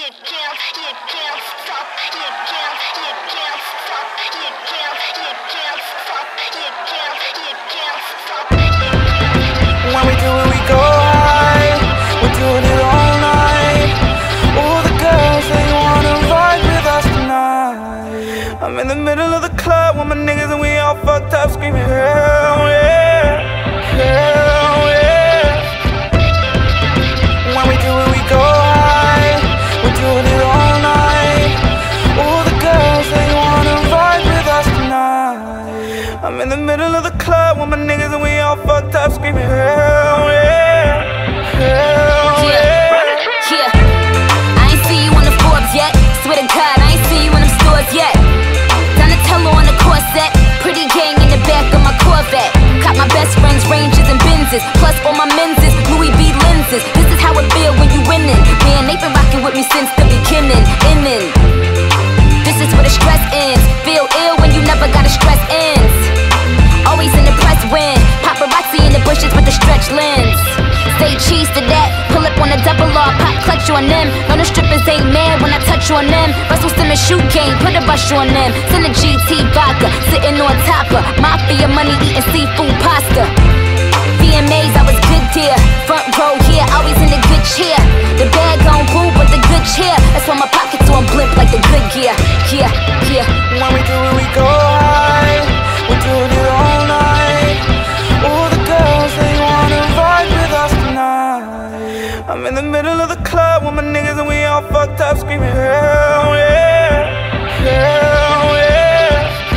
When we do it, we go high. We're doing it all night. All the girls, they wanna vibe with us tonight. I'm in the middle of the club with my niggas and we all fucked up, screaming hell yeah, hell yeah. When we do it, we go high. We're doing it all night. All the girls, they wanna vibe with us tonight. I'm in the middle of the club with my niggas and we all fucked up, screaming hell yeah, hell yeah. I ain't see you on the Forbes yet. Swear to God, I ain't see you in them stores yet. Donatello on the corset, pretty gang in the back of my Corvette. Caught my best friends Rangers and Benzes, plus all my menses Louis V lenses. This is how it feel when you winning. Man, they been rocking with me since the beginning. This is where the stress ends. Feel ill when you never gotta stress ends. Always in the press win. Paparazzi in the bushes with the stretch lens. Say cheese to that. Pull up on a double R, pop clutch on them. No, the strippers ain't mad when I touch on them. Russell Simmons shoe game, put a rush on them. Send a GT vodka, sitting on top of mafia money, eating seafood pasta. VMAs, I was good dear. Front row here, always in the good cheer. The bag on boo, but the good cheer. That's why my pockets on blimp like the good gear. Yeah. When we do it, we go high. We're doing it all night. All the girls, they wanna vibe with us tonight. I'm in the middle of the club with my niggas and we all fucked up, screaming hell yeah, hell yeah.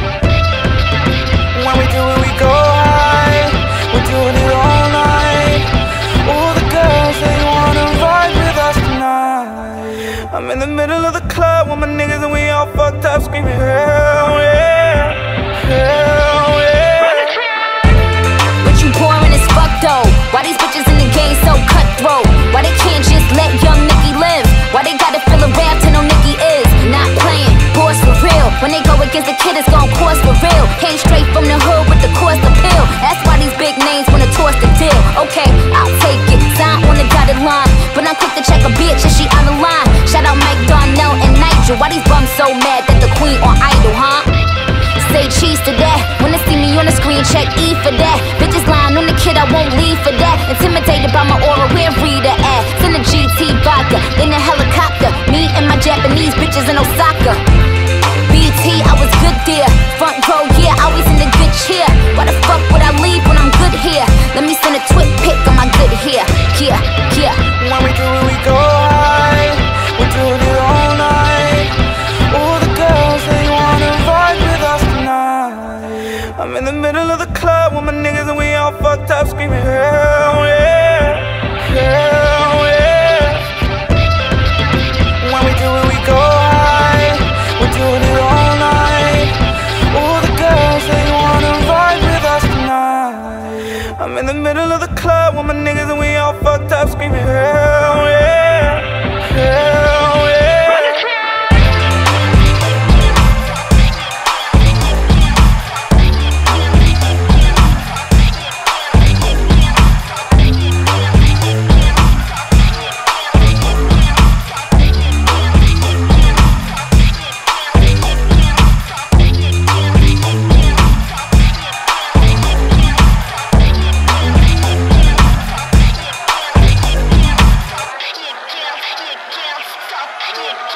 When we do it, we go high. We're doing it all night. All the girls, they wanna vibe with us tonight. I'm in the middle of the club with my niggas and we all fucked up, screaming hell yeah, hell yeah. What you boring as fuck though? Why these bitches in the game so cutthroat? Why they can't just let young Nicki live? Why they gotta fill a rap to know Nicki is not playing, boss for real. When they go against the kid, it's gon' cost for real. Came straight from the hood with the cost appeal. That's why these big names wanna toss the deal. Okay, I'll take it, sign on the dotted line. But I'm quick to check a bitch if she out of line. Shout out Mike Darnell and Nigel. Why these bums so mad that the queen on Idol, huh? Say cheese to that. When they see me on the screen, check E for that. Bitches lying on the kid, I won't leave for that. Intimidated by my aura, where Rita at? Send a GT vodka, in a helicopter. Me and my Japanese bitches in Osaka. BT, I was good there. Front row, yeah, always in the good cheer. Why the fuck would I leave when I'm good here? Let me send a twit pic on my good hair. Yeah. When we do it, we go high. We're doing it all night. All the girls, they wanna vibe with us tonight. I'm in the middle of the club with my niggas and we all fucked up, screaming hell yeah, hell yeah. When we do it, we go high. We're doing it all night. All the girls, they wanna vibe with us tonight. I'm in the middle of the club with my niggas and we all fucked up, screaming hell yeah, hell yeah. Yeah.